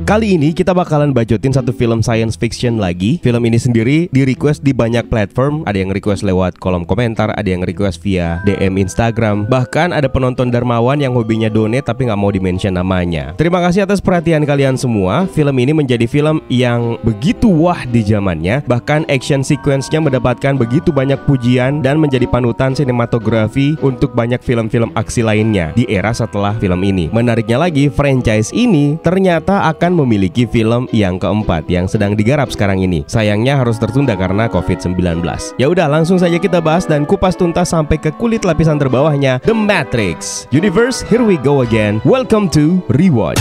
Kali ini kita bakalan bacotin satu film science fiction lagi. Film ini sendiri di request di banyak platform. Ada yang request lewat kolom komentar, ada yang request via DM Instagram. Bahkan ada penonton Darmawan yang hobinya donate tapi nggak mau di-mention namanya. Terima kasih atas perhatian kalian semua. Film ini menjadi film yang begitu wah di zamannya. Bahkan action sequence-nya mendapatkan begitu banyak pujian dan menjadi panutan sinematografi untuk banyak film-film aksi lainnya di era setelah film ini. Menariknya lagi, franchise ini ternyata akan memiliki film yang keempat yang sedang digarap sekarang ini. Sayangnya harus tertunda karena COVID-19. Ya udah, langsung saja kita bahas dan kupas tuntas sampai ke kulit lapisan terbawahnya, The Matrix Universe. Here we go again. Welcome to Rewatch.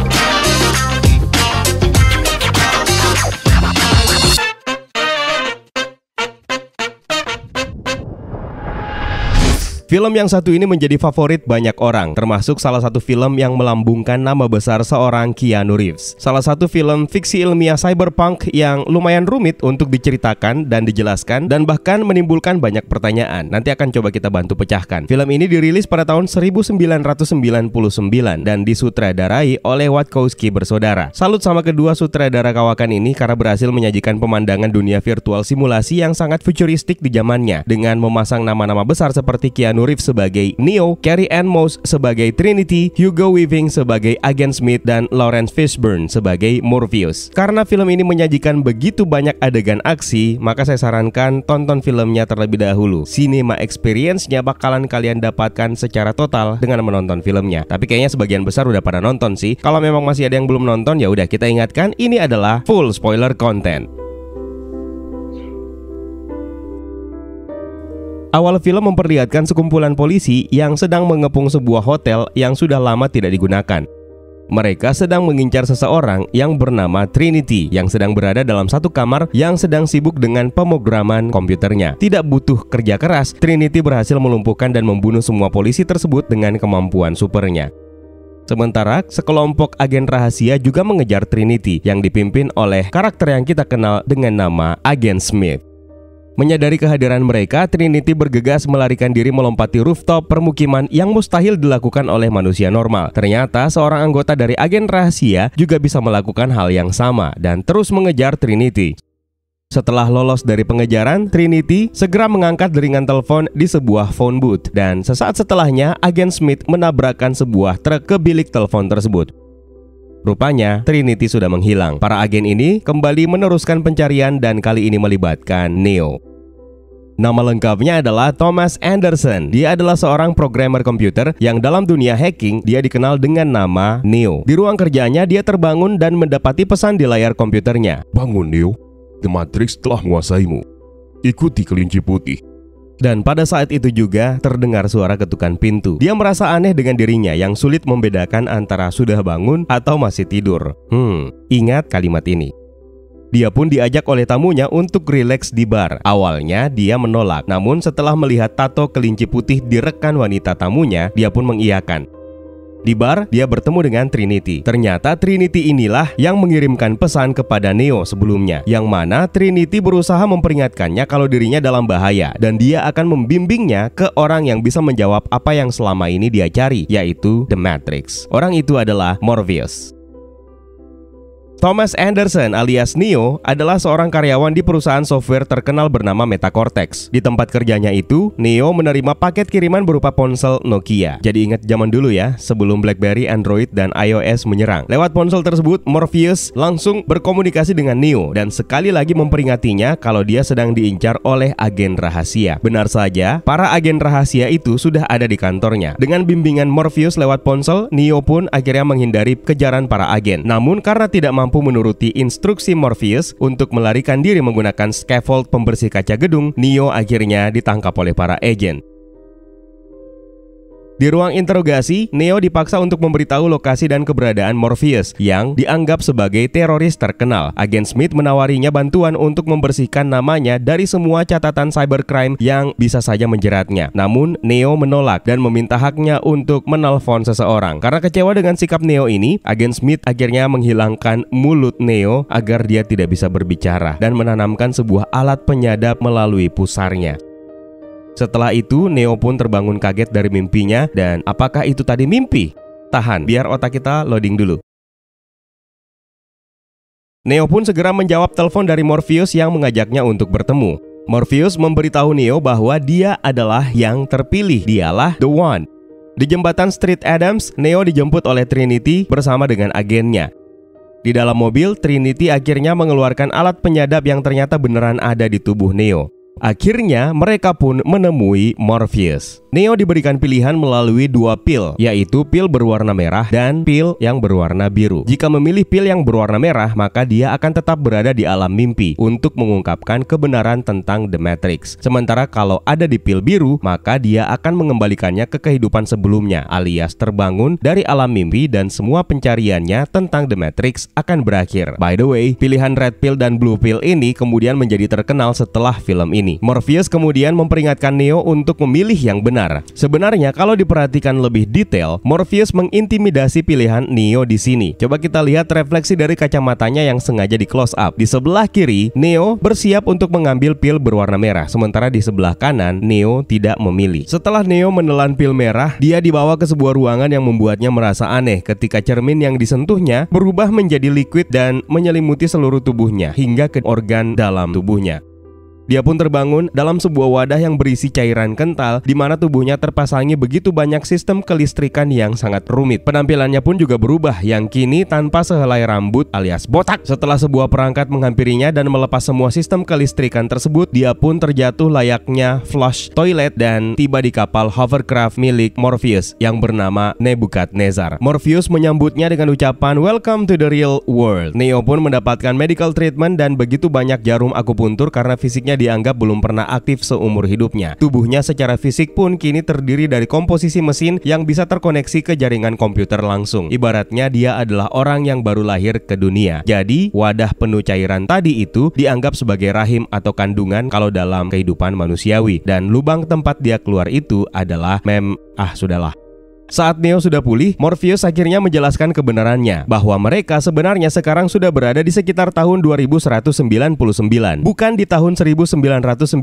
Film yang satu ini menjadi favorit banyak orang, termasuk salah satu film yang melambungkan nama besar seorang Keanu Reeves. Salah satu film fiksi ilmiah cyberpunk yang lumayan rumit untuk diceritakan dan dijelaskan, dan bahkan menimbulkan banyak pertanyaan. Nanti akan coba kita bantu pecahkan. Film ini dirilis pada tahun 1999 dan disutradarai oleh Wachowski bersaudara. Salut sama kedua sutradara kawakan ini karena berhasil menyajikan pemandangan dunia virtual simulasi yang sangat futuristik di zamannya, dengan memasang nama-nama besar seperti Keanu Reeves sebagai Neo, Carrie-Anne Moss sebagai Trinity, Hugo Weaving sebagai Agent Smith, dan Laurence Fishburne sebagai Morpheus. Karena film ini menyajikan begitu banyak adegan aksi, maka saya sarankan tonton filmnya terlebih dahulu. Cinema experience-nya bakalan kalian dapatkan secara total dengan menonton filmnya. Tapi kayaknya sebagian besar udah pada nonton sih. Kalau memang masih ada yang belum nonton, ya udah kita ingatkan ini adalah full spoiler content. Awal film memperlihatkan sekumpulan polisi yang sedang mengepung sebuah hotel yang sudah lama tidak digunakan. Mereka sedang mengincar seseorang yang bernama Trinity yang sedang berada dalam satu kamar yang sedang sibuk dengan pemrograman komputernya. Tidak butuh kerja keras, Trinity berhasil melumpuhkan dan membunuh semua polisi tersebut dengan kemampuan supernya. Sementara sekelompok agen rahasia juga mengejar Trinity yang dipimpin oleh karakter yang kita kenal dengan nama Agent Smith. Menyadari kehadiran mereka, Trinity bergegas melarikan diri melompati rooftop permukiman yang mustahil dilakukan oleh manusia normal. Ternyata seorang anggota dari agen rahasia juga bisa melakukan hal yang sama dan terus mengejar Trinity. Setelah lolos dari pengejaran, Trinity segera mengangkat deringan telepon di sebuah phone booth, dan sesaat setelahnya Agent Smith menabrakkan sebuah truk ke bilik telepon tersebut. Rupanya Trinity sudah menghilang. Para agen ini kembali meneruskan pencarian dan kali ini melibatkan Neo. Nama lengkapnya adalah Thomas Anderson. Dia adalah seorang programmer komputer yang dalam dunia hacking dia dikenal dengan nama Neo. Di ruang kerjanya dia terbangun dan mendapati pesan di layar komputernya. Bangun Neo, The Matrix telah menguasaimu. Ikuti kelinci putih. Dan pada saat itu juga terdengar suara ketukan pintu. Dia merasa aneh dengan dirinya yang sulit membedakan antara sudah bangun atau masih tidur. Ingat kalimat ini. Dia pun diajak oleh tamunya untuk rileks di bar. Awalnya dia menolak, namun setelah melihat tato kelinci putih di rekan wanita tamunya, dia pun mengiyakan. Di bar, dia bertemu dengan Trinity. Ternyata Trinity inilah yang mengirimkan pesan kepada Neo sebelumnya, yang mana Trinity berusaha memperingatkannya kalau dirinya dalam bahaya, dan dia akan membimbingnya ke orang yang bisa menjawab apa yang selama ini dia cari, yaitu The Matrix. Orang itu adalah Morpheus. Thomas Anderson alias Neo adalah seorang karyawan di perusahaan software terkenal bernama Metacortex. Di tempat kerjanya itu, Neo menerima paket kiriman berupa ponsel Nokia. Jadi ingat zaman dulu ya, sebelum BlackBerry, Android, dan iOS menyerang. Lewat ponsel tersebut, Morpheus langsung berkomunikasi dengan Neo dan sekali lagi memperingatinya kalau dia sedang diincar oleh agen rahasia. Benar saja, para agen rahasia itu sudah ada di kantornya. Dengan bimbingan Morpheus lewat ponsel, Neo pun akhirnya menghindari kejaran para agen. Namun karena tidak mampu menuruti instruksi Morpheus untuk melarikan diri menggunakan scaffold pembersih kaca gedung, Neo akhirnya ditangkap oleh para agen. Di ruang interogasi, Neo dipaksa untuk memberitahu lokasi dan keberadaan Morpheus yang dianggap sebagai teroris terkenal. Agent Smith menawarinya bantuan untuk membersihkan namanya dari semua catatan cybercrime yang bisa saja menjeratnya. Namun, Neo menolak dan meminta haknya untuk menelpon seseorang. Karena kecewa dengan sikap Neo ini, Agent Smith akhirnya menghilangkan mulut Neo agar dia tidak bisa berbicara dan menanamkan sebuah alat penyadap melalui pusarnya. Setelah itu, Neo pun terbangun kaget dari mimpinya. Dan apakah itu tadi mimpi? Tahan, biar otak kita loading dulu. Neo pun segera menjawab telepon dari Morpheus yang mengajaknya untuk bertemu. Morpheus memberitahu Neo bahwa dia adalah yang terpilih, dialah The One. Di jembatan Street Adams, Neo dijemput oleh Trinity bersama dengan agennya. Di dalam mobil, Trinity akhirnya mengeluarkan alat penyadap yang ternyata beneran ada di tubuh Neo. Akhirnya mereka pun menemui Morpheus. Neo diberikan pilihan melalui dua pil, yaitu pil berwarna merah dan pil yang berwarna biru. Jika memilih pil yang berwarna merah, maka dia akan tetap berada di alam mimpi untuk mengungkapkan kebenaran tentang The Matrix. Sementara kalau ada di pil biru, maka dia akan mengembalikannya ke kehidupan sebelumnya, alias terbangun dari alam mimpi dan semua pencariannya tentang The Matrix akan berakhir. By the way, pilihan red pill dan blue pill ini kemudian menjadi terkenal setelah film ini. Morpheus kemudian memperingatkan Neo untuk memilih yang benar. Sebenarnya kalau diperhatikan lebih detail, Morpheus mengintimidasi pilihan Neo di sini. Coba kita lihat refleksi dari kacamatanya yang sengaja di close up. Di sebelah kiri, Neo bersiap untuk mengambil pil berwarna merah, sementara di sebelah kanan, Neo tidak memilih. Setelah Neo menelan pil merah, dia dibawa ke sebuah ruangan yang membuatnya merasa aneh ketika cermin yang disentuhnya berubah menjadi liquid dan menyelimuti seluruh tubuhnya hingga ke organ dalam tubuhnya. Dia pun terbangun dalam sebuah wadah yang berisi cairan kental di mana tubuhnya terpasangi begitu banyak sistem kelistrikan yang sangat rumit. Penampilannya pun juga berubah, yang kini tanpa sehelai rambut alias botak. Setelah sebuah perangkat menghampirinya dan melepas semua sistem kelistrikan tersebut, dia pun terjatuh layaknya flush toilet dan tiba di kapal hovercraft milik Morpheus yang bernama Nebuchadnezzar. Morpheus menyambutnya dengan ucapan "Welcome to the real world". Neo pun mendapatkan medical treatment dan begitu banyak jarum akupuntur karena fisiknya dianggap belum pernah aktif seumur hidupnya. Tubuhnya secara fisik pun kini terdiri dari komposisi mesin yang bisa terkoneksi ke jaringan komputer langsung. Ibaratnya dia adalah orang yang baru lahir ke dunia. Jadi wadah penuh cairan tadi itu dianggap sebagai rahim atau kandungan kalau dalam kehidupan manusiawi. Dan lubang tempat dia keluar itu adalah sudahlah. Saat Neo sudah pulih, Morpheus akhirnya menjelaskan kebenarannya bahwa mereka sebenarnya sekarang sudah berada di sekitar tahun 2199, bukan di tahun 1999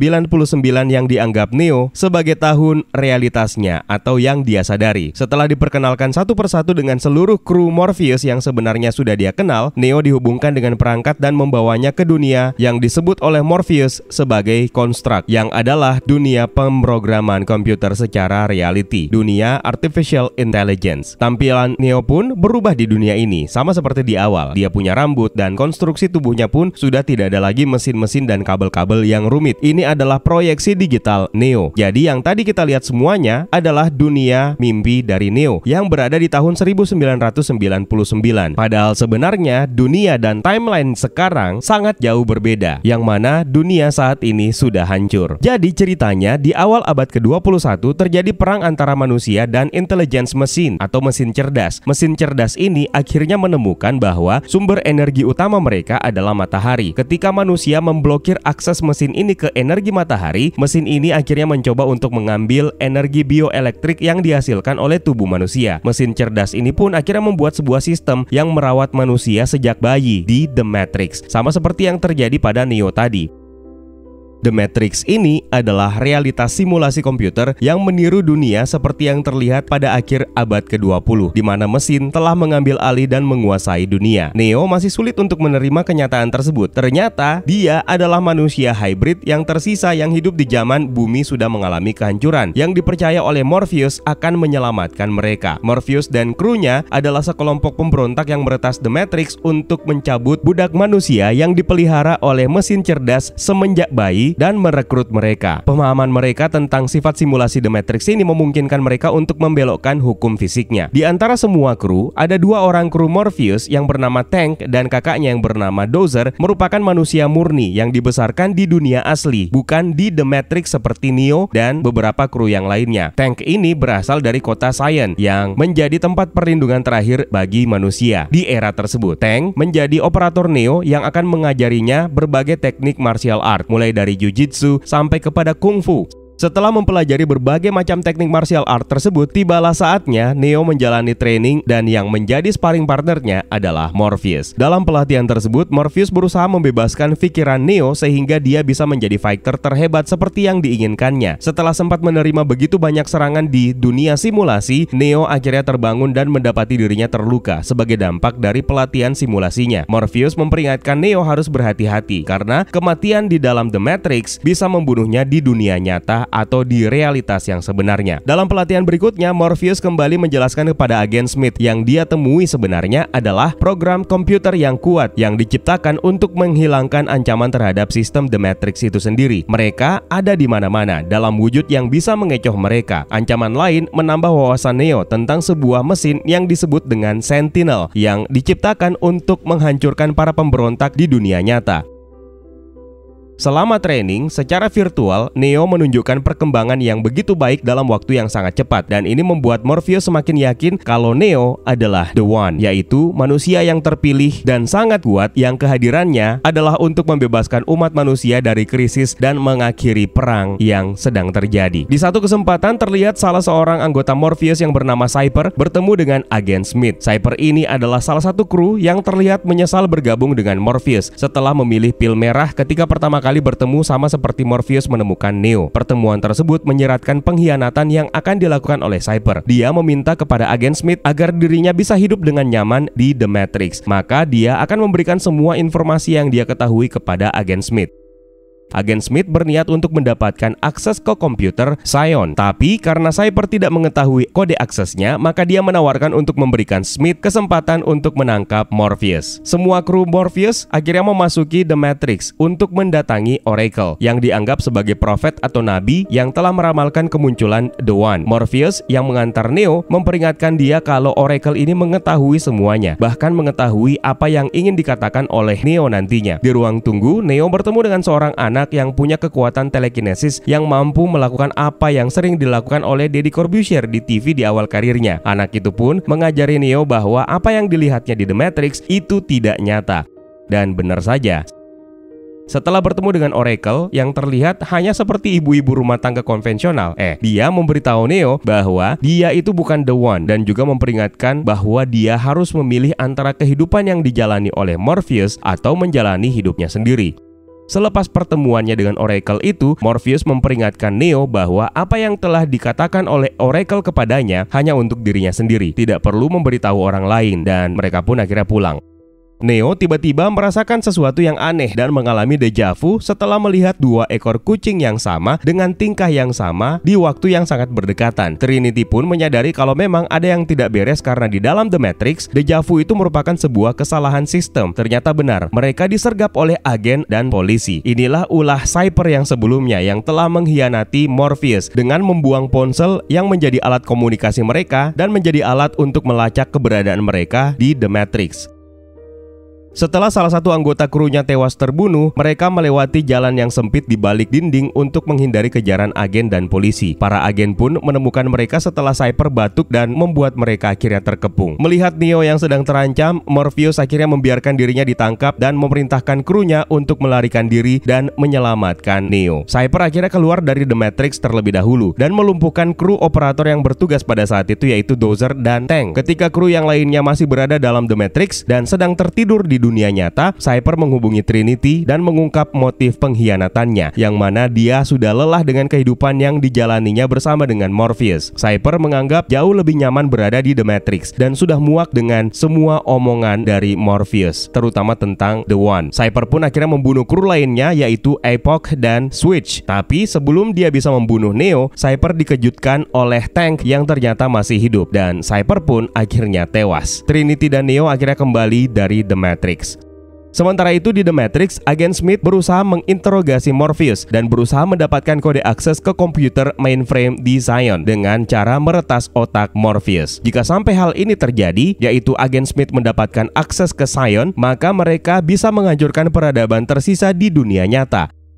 yang dianggap Neo sebagai tahun realitasnya atau yang dia sadari. Setelah diperkenalkan satu persatu dengan seluruh kru Morpheus yang sebenarnya sudah dia kenal, Neo dihubungkan dengan perangkat dan membawanya ke dunia yang disebut oleh Morpheus sebagai Construct, yang adalah dunia pemrograman komputer secara reality, dunia artificial intelligence. Tampilan Neo pun berubah di dunia ini, sama seperti di awal. Dia punya rambut dan konstruksi tubuhnya pun sudah tidak ada lagi mesin-mesin dan kabel-kabel yang rumit. Ini adalah proyeksi digital Neo. Jadi yang tadi kita lihat semuanya adalah dunia mimpi dari Neo yang berada di tahun 1999. Padahal sebenarnya dunia dan timeline sekarang sangat jauh berbeda, yang mana dunia saat ini sudah hancur. Jadi ceritanya di awal abad ke-21 terjadi perang antara manusia dan intelligence mesin atau mesin cerdas. Mesin cerdas ini akhirnya menemukan bahwa sumber energi utama mereka adalah matahari. Ketika manusia memblokir akses mesin ini ke energi matahari, mesin ini akhirnya mencoba untuk mengambil energi bioelektrik yang dihasilkan oleh tubuh manusia. Mesin cerdas ini pun akhirnya membuat sebuah sistem yang merawat manusia sejak bayi di The Matrix, sama seperti yang terjadi pada Neo tadi. The Matrix ini adalah realitas simulasi komputer yang meniru dunia seperti yang terlihat pada akhir abad ke-20, di mana mesin telah mengambil alih dan menguasai dunia. Neo masih sulit untuk menerima kenyataan tersebut. Ternyata dia adalah manusia hybrid yang tersisa yang hidup di zaman bumi sudah mengalami kehancuran, yang dipercaya oleh Morpheus akan menyelamatkan mereka. Morpheus dan krunya adalah sekelompok pemberontak yang meretas The Matrix untuk mencabut budak manusia yang dipelihara oleh mesin cerdas semenjak bayi dan merekrut mereka. Pemahaman mereka tentang sifat simulasi The Matrix ini memungkinkan mereka untuk membelokkan hukum fisiknya. Di antara semua kru, ada dua orang kru Morpheus yang bernama Tank dan kakaknya yang bernama Dozer merupakan manusia murni yang dibesarkan di dunia asli, bukan di The Matrix seperti Neo dan beberapa kru yang lainnya. Tank ini berasal dari kota Sion yang menjadi tempat perlindungan terakhir bagi manusia. Di era tersebut, Tank menjadi operator Neo yang akan mengajarinya berbagai teknik martial art, mulai dari Jiu-Jitsu sampai kepada Kung Fu. Setelah mempelajari berbagai macam teknik martial art tersebut, tibalah saatnya Neo menjalani training dan yang menjadi sparring partnernya adalah Morpheus. Dalam pelatihan tersebut, Morpheus berusaha membebaskan pikiran Neo sehingga dia bisa menjadi fighter terhebat seperti yang diinginkannya. Setelah sempat menerima begitu banyak serangan di dunia simulasi, Neo akhirnya terbangun dan mendapati dirinya terluka sebagai dampak dari pelatihan simulasinya. Morpheus memperingatkan Neo harus berhati-hati karena kematian di dalam The Matrix bisa membunuhnya di dunia nyata atau di realitas yang sebenarnya. Dalam pelatihan berikutnya, Morpheus kembali menjelaskan kepada agen Smith yang dia temui sebenarnya adalah program komputer yang kuat yang diciptakan untuk menghilangkan ancaman terhadap sistem The Matrix itu sendiri. Mereka ada di mana-mana dalam wujud yang bisa mengecoh mereka. Ancaman lain menambah wawasan Neo tentang sebuah mesin yang disebut dengan Sentinel yang diciptakan untuk menghancurkan para pemberontak di dunia nyata. Selama training secara virtual, Neo menunjukkan perkembangan yang begitu baik dalam waktu yang sangat cepat, dan ini membuat Morpheus semakin yakin kalau Neo adalah The One, yaitu manusia yang terpilih dan sangat kuat yang kehadirannya adalah untuk membebaskan umat manusia dari krisis dan mengakhiri perang yang sedang terjadi. Di satu kesempatan terlihat salah seorang anggota Morpheus yang bernama Cypher bertemu dengan agen Smith. Cypher ini adalah salah satu kru yang terlihat menyesal bergabung dengan Morpheus setelah memilih pil merah ketika pertama kali bertemu, sama seperti Morpheus menemukan Neo. Pertemuan tersebut menyiratkan pengkhianatan yang akan dilakukan oleh Cypher. Dia meminta kepada agen Smith agar dirinya bisa hidup dengan nyaman di The Matrix. Maka dia akan memberikan semua informasi yang dia ketahui kepada agen Smith. Agen Smith berniat untuk mendapatkan akses ke komputer Zion, tapi karena Cypher tidak mengetahui kode aksesnya, maka dia menawarkan untuk memberikan Smith kesempatan untuk menangkap Morpheus. Semua kru Morpheus akhirnya memasuki The Matrix untuk mendatangi Oracle yang dianggap sebagai profet atau nabi yang telah meramalkan kemunculan The One. Morpheus yang mengantar Neo memperingatkan dia kalau Oracle ini mengetahui semuanya, bahkan mengetahui apa yang ingin dikatakan oleh Neo nantinya. Di ruang tunggu, Neo bertemu dengan seorang anak yang punya kekuatan telekinesis yang mampu melakukan apa yang sering dilakukan oleh Deddy Corbuzier di TV di awal karirnya. Anak itu pun mengajari Neo bahwa apa yang dilihatnya di The Matrix itu tidak nyata. Dan benar saja. Setelah bertemu dengan Oracle yang terlihat hanya seperti ibu-ibu rumah tangga konvensional, dia memberitahu Neo bahwa dia itu bukan The One dan juga memperingatkan bahwa dia harus memilih antara kehidupan yang dijalani oleh Morpheus atau menjalani hidupnya sendiri. Selepas pertemuannya dengan Oracle itu, Morpheus memperingatkan Neo bahwa apa yang telah dikatakan oleh Oracle kepadanya hanya untuk dirinya sendiri, tidak perlu memberitahu orang lain, dan mereka pun akhirnya pulang. Neo tiba-tiba merasakan sesuatu yang aneh dan mengalami deja vu setelah melihat dua ekor kucing yang sama dengan tingkah yang sama di waktu yang sangat berdekatan. Trinity pun menyadari kalau memang ada yang tidak beres karena di dalam The Matrix, deja vu itu merupakan sebuah kesalahan sistem. Ternyata benar, mereka disergap oleh agen dan polisi. Inilah ulah Cypher yang sebelumnya yang telah mengkhianati Morpheus dengan membuang ponsel yang menjadi alat komunikasi mereka dan menjadi alat untuk melacak keberadaan mereka di The Matrix. Setelah salah satu anggota krunya tewas terbunuh, mereka melewati jalan yang sempit di balik dinding untuk menghindari kejaran agen dan polisi. Para agen pun menemukan mereka setelah Cypher batuk dan membuat mereka akhirnya terkepung. Melihat Neo yang sedang terancam, Morpheus akhirnya membiarkan dirinya ditangkap dan memerintahkan krunya untuk melarikan diri dan menyelamatkan Neo. Cypher akhirnya keluar dari The Matrix terlebih dahulu dan melumpuhkan kru operator yang bertugas pada saat itu, yaitu Dozer dan Tank. Ketika kru yang lainnya masih berada dalam The Matrix dan sedang tertidur di dunia nyata, Cypher menghubungi Trinity dan mengungkap motif pengkhianatannya, yang mana dia sudah lelah dengan kehidupan yang dijalaninya bersama dengan Morpheus. Cypher menganggap jauh lebih nyaman berada di The Matrix dan sudah muak dengan semua omongan dari Morpheus, terutama tentang The One. Cypher pun akhirnya membunuh kru lainnya, yaitu Epoch dan Switch. Tapi sebelum dia bisa membunuh Neo, Cypher dikejutkan oleh Tank yang ternyata masih hidup, dan Cypher pun akhirnya tewas. Trinity dan Neo akhirnya kembali dari The Matrix. Sementara itu di The Matrix, agen Smith berusaha menginterogasi Morpheus dan berusaha mendapatkan kode akses ke komputer mainframe di Zion dengan cara meretas otak Morpheus. Jika sampai hal ini terjadi, yaitu agen Smith mendapatkan akses ke Zion, maka mereka bisa menghancurkan peradaban tersisa di dunia nyata.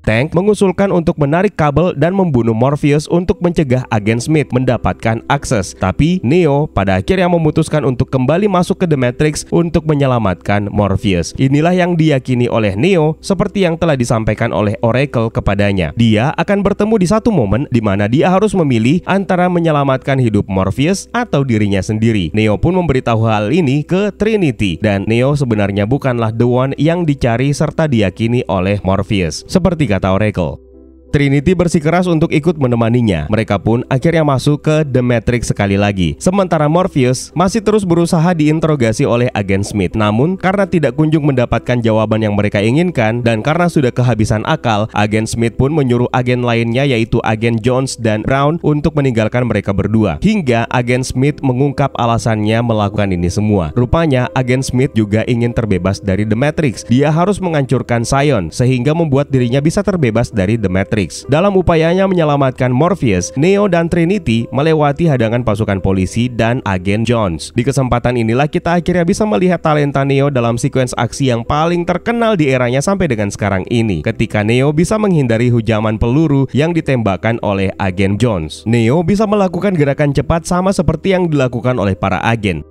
Tank mengusulkan untuk menarik kabel dan membunuh Morpheus untuk mencegah agen Smith mendapatkan akses. Tapi Neo pada akhirnya memutuskan untuk kembali masuk ke The Matrix untuk menyelamatkan Morpheus. Inilah yang diyakini oleh Neo seperti yang telah disampaikan oleh Oracle kepadanya. Dia akan bertemu di satu momen di mana dia harus memilih antara menyelamatkan hidup Morpheus atau dirinya sendiri. Neo pun memberitahu hal ini ke Trinity dan Neo sebenarnya bukanlah The One yang dicari serta diyakini oleh Morpheus. Seperti kata Oracle, Trinity bersikeras untuk ikut menemaninya. Mereka pun akhirnya masuk ke The Matrix sekali lagi. Sementara Morpheus masih terus berusaha diinterogasi oleh agen Smith. Namun karena tidak kunjung mendapatkan jawaban yang mereka inginkan dan karena sudah kehabisan akal, agen Smith pun menyuruh agen lainnya yaitu agen Jones dan Brown untuk meninggalkan mereka berdua. Hingga agen Smith mengungkap alasannya melakukan ini semua. Rupanya agen Smith juga ingin terbebas dari The Matrix. Dia harus menghancurkan Zion sehingga membuat dirinya bisa terbebas dari The Matrix. Dalam upayanya menyelamatkan Morpheus, Neo dan Trinity melewati hadangan pasukan polisi dan agen Jones. Di kesempatan inilah kita akhirnya bisa melihat talenta Neo dalam sekuens aksi yang paling terkenal di eranya sampai dengan sekarang ini, ketika Neo bisa menghindari hujaman peluru yang ditembakkan oleh agen Jones. Neo bisa melakukan gerakan cepat sama seperti yang dilakukan oleh para agen.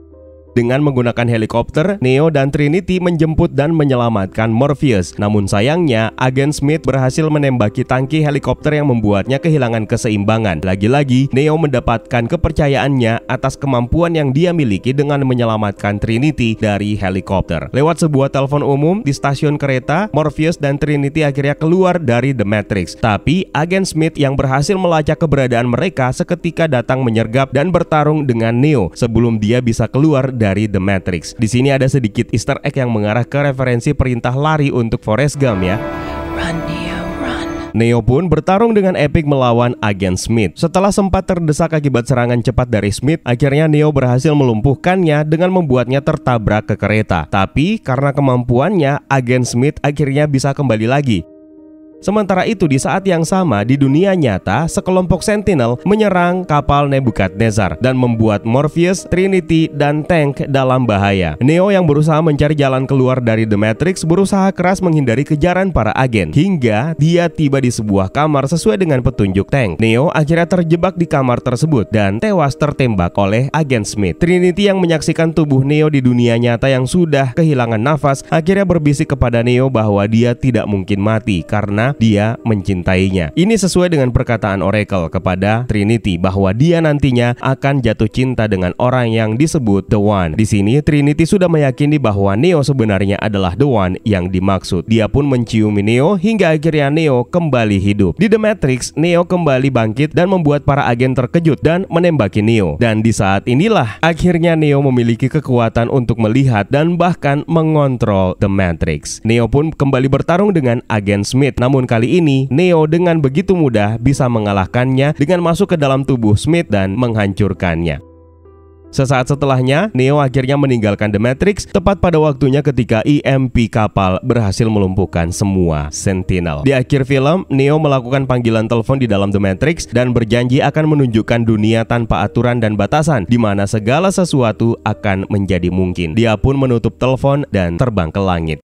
Dengan menggunakan helikopter, Neo dan Trinity menjemput dan menyelamatkan Morpheus. Namun sayangnya, agen Smith berhasil menembaki tangki helikopter yang membuatnya kehilangan keseimbangan. Lagi-lagi, Neo mendapatkan kepercayaannya atas kemampuan yang dia miliki dengan menyelamatkan Trinity dari helikopter. Lewat sebuah telepon umum di stasiun kereta, Morpheus dan Trinity akhirnya keluar dari The Matrix. Tapi, agen Smith yang berhasil melacak keberadaan mereka seketika datang menyergap dan bertarung dengan Neo sebelum dia bisa keluar dari The Matrix. Di sini ada sedikit Easter egg yang mengarah ke referensi perintah lari untuk Forrest Gump ya. Run, Neo, run. Neo pun bertarung dengan epik melawan agen Smith. Setelah sempat terdesak akibat serangan cepat dari Smith, akhirnya Neo berhasil melumpuhkannya dengan membuatnya tertabrak ke kereta. Tapi karena kemampuannya, agen Smith akhirnya bisa kembali lagi. Sementara itu di saat yang sama di dunia nyata, sekelompok Sentinel menyerang kapal Nebuchadnezzar dan membuat Morpheus, Trinity, dan Tank dalam bahaya. Neo yang berusaha mencari jalan keluar dari The Matrix berusaha keras menghindari kejaran para agen hingga dia tiba di sebuah kamar sesuai dengan petunjuk Tank. Neo akhirnya terjebak di kamar tersebut dan tewas tertembak oleh agen Smith. Trinity yang menyaksikan tubuh Neo di dunia nyata yang sudah kehilangan nafas akhirnya berbisik kepada Neo bahwa dia tidak mungkin mati karena dia mencintainya. Ini sesuai dengan perkataan Oracle kepada Trinity bahwa dia nantinya akan jatuh cinta dengan orang yang disebut The One. Di sini Trinity sudah meyakini bahwa Neo sebenarnya adalah The One yang dimaksud. Dia pun menciumi Neo hingga akhirnya Neo kembali hidup. Di The Matrix, Neo kembali bangkit dan membuat para agen terkejut dan menembaki Neo. Dan di saat inilah akhirnya Neo memiliki kekuatan untuk melihat dan bahkan mengontrol The Matrix. Neo pun kembali bertarung dengan agen Smith. Namun kali ini Neo dengan begitu mudah bisa mengalahkannya dengan masuk ke dalam tubuh Smith dan menghancurkannya. Sesaat setelahnya, Neo akhirnya meninggalkan The Matrix tepat pada waktunya ketika EMP kapal berhasil melumpuhkan semua Sentinel. Di akhir film, Neo melakukan panggilan telepon di dalam The Matrix dan berjanji akan menunjukkan dunia tanpa aturan dan batasan, di mana segala sesuatu akan menjadi mungkin. Dia pun menutup telepon dan terbang ke langit.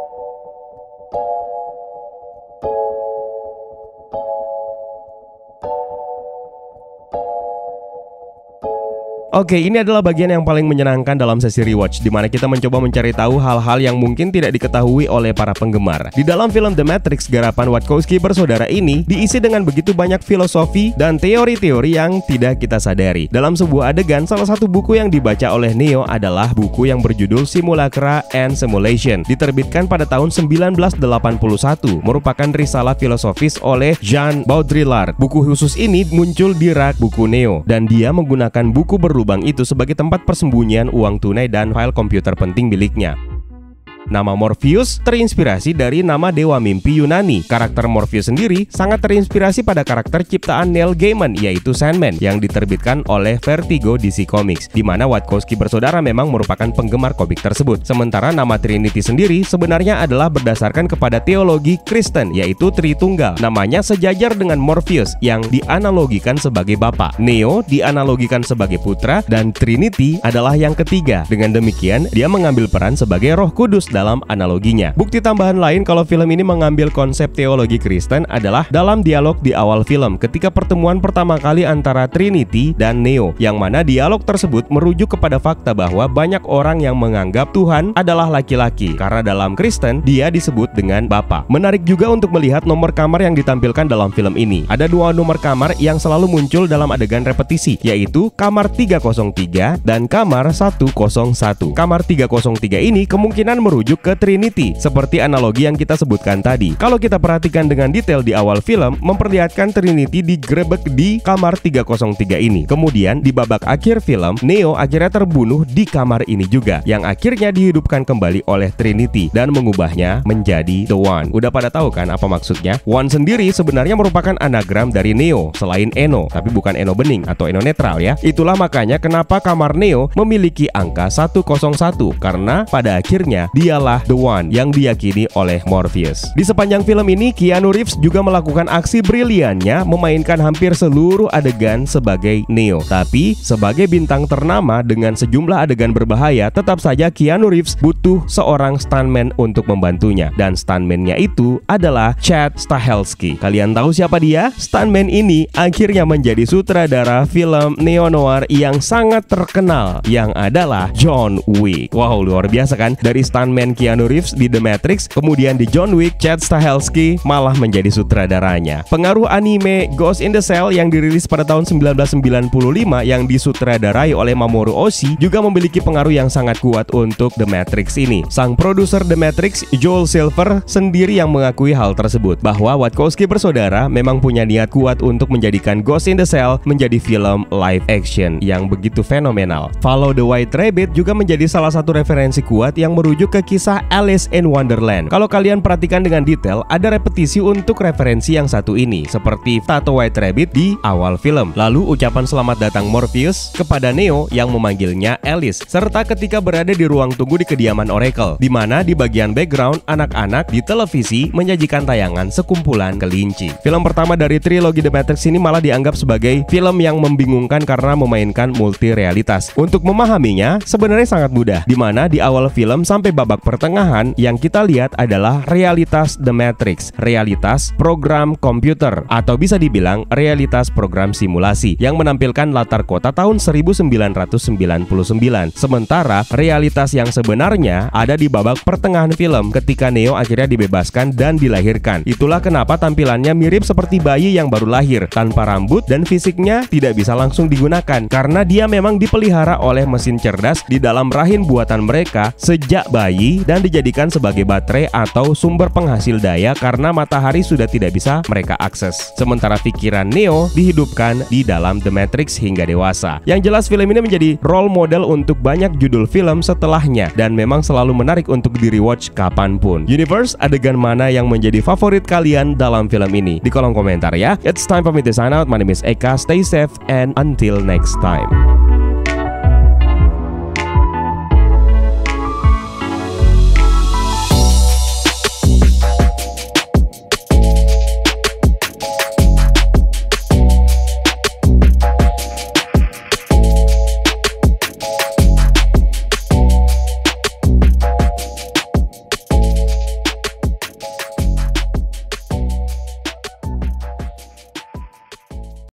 Oke, ini adalah bagian yang paling menyenangkan dalam sesi rewatch, di mana kita mencoba mencari tahu hal-hal yang mungkin tidak diketahui oleh para penggemar. Di dalam film The Matrix garapan Wachowski bersaudara ini diisi dengan begitu banyak filosofi dan teori-teori yang tidak kita sadari. Dalam sebuah adegan, salah satu buku yang dibaca oleh Neo adalah buku yang berjudul Simulacra and Simulation, diterbitkan pada tahun 1981, merupakan risalah filosofis oleh Jean Baudrillard. Buku khusus ini muncul di rak buku Neo, dan dia menggunakan buku berlubang itu sebagai tempat persembunyian uang tunai dan file komputer penting miliknya. Nama Morpheus terinspirasi dari nama dewa mimpi Yunani. Karakter Morpheus sendiri sangat terinspirasi pada karakter ciptaan Neil Gaiman, yaitu Sandman, yang diterbitkan oleh Vertigo DC Comics, di mana Wachowski bersaudara memang merupakan penggemar komik tersebut. Sementara nama Trinity sendiri sebenarnya adalah berdasarkan kepada teologi Kristen, yaitu Tritunggal. Namanya sejajar dengan Morpheus yang dianalogikan sebagai bapa, Neo dianalogikan sebagai putra, dan Trinity adalah yang ketiga. Dengan demikian, dia mengambil peran sebagai Roh Kudus dalam analoginya. Bukti tambahan lain kalau film ini mengambil konsep teologi Kristen adalah dalam dialog di awal film ketika pertemuan pertama kali antara Trinity dan Neo, yang mana dialog tersebut merujuk kepada fakta bahwa banyak orang yang menganggap Tuhan adalah laki-laki karena dalam Kristen dia disebut dengan Bapa. Menarik juga untuk melihat nomor kamar yang ditampilkan dalam film ini. Ada dua nomor kamar yang selalu muncul dalam adegan repetisi, yaitu kamar 303 dan kamar 101. Kamar 303 ini kemungkinan merujuk ke Trinity, seperti analogi yang kita sebutkan tadi. Kalau kita perhatikan dengan detail di awal film, memperlihatkan Trinity digrebek di kamar 303 ini. Kemudian di babak akhir film, Neo akhirnya terbunuh di kamar ini juga, yang akhirnya dihidupkan kembali oleh Trinity dan mengubahnya menjadi The One. Udah pada tahu kan apa maksudnya? One sendiri sebenarnya merupakan anagram dari Neo, selain Eno, tapi bukan Eno bening atau Eno netral ya. Itulah makanya kenapa kamar Neo memiliki angka 101, karena pada akhirnya dialah The One yang diyakini oleh Morpheus. Di sepanjang film ini, Keanu Reeves juga melakukan aksi briliannya memainkan hampir seluruh adegan sebagai Neo. Tapi sebagai bintang ternama dengan sejumlah adegan berbahaya, tetap saja Keanu Reeves butuh seorang stuntman untuk membantunya, dan stuntman-nya itu adalah Chad Stahelski. Kalian tahu siapa dia? Stuntman ini akhirnya menjadi sutradara film neo-noir yang sangat terkenal, yang adalah John Wick. Wow, luar biasa kan? Dari stuntman Keanu Reeves di The Matrix, kemudian di John Wick, Chad Stahelski malah menjadi sutradaranya. Pengaruh anime Ghost in the Shell yang dirilis pada tahun 1995 yang disutradarai oleh Mamoru Oshii juga memiliki pengaruh yang sangat kuat untuk The Matrix ini. Sang produser The Matrix, Joel Silver, sendiri yang mengakui hal tersebut, bahwa Wachowski bersaudara memang punya niat kuat untuk menjadikan Ghost in the Shell menjadi film live action yang begitu fenomenal. Follow the White Rabbit juga menjadi salah satu referensi kuat yang merujuk ke kisah Alice in Wonderland. Kalau kalian perhatikan dengan detail, ada repetisi untuk referensi yang satu ini, seperti tato White Rabbit di awal film, lalu ucapan selamat datang Morpheus kepada Neo yang memanggilnya Alice, serta ketika berada di ruang tunggu di kediaman Oracle, di mana di bagian background anak-anak di televisi menyajikan tayangan sekumpulan kelinci. Film pertama dari trilogi The Matrix ini malah dianggap sebagai film yang membingungkan karena memainkan multi realitas. Untuk memahaminya sebenarnya sangat mudah, di mana di awal film sampai babak pertengahan yang kita lihat adalah realitas The Matrix, realitas program komputer, atau bisa dibilang realitas program simulasi yang menampilkan latar kota tahun 1999. Sementara realitas yang sebenarnya ada di babak pertengahan film ketika Neo akhirnya dibebaskan dan dilahirkan. Itulah kenapa tampilannya mirip seperti bayi yang baru lahir, tanpa rambut, dan fisiknya tidak bisa langsung digunakan karena dia memang dipelihara oleh mesin cerdas di dalam rahim buatan mereka sejak bayi dan dijadikan sebagai baterai atau sumber penghasil daya karena matahari sudah tidak bisa mereka akses. Sementara pikiran Neo dihidupkan di dalam The Matrix hingga dewasa. Yang jelas film ini menjadi role model untuk banyak judul film setelahnya dan memang selalu menarik untuk di-rewatch kapanpun. Universe, adegan mana yang menjadi favorit kalian dalam film ini? Di kolom komentar ya. It's time for me to sign out. My name is Eka. Stay safe and until next time.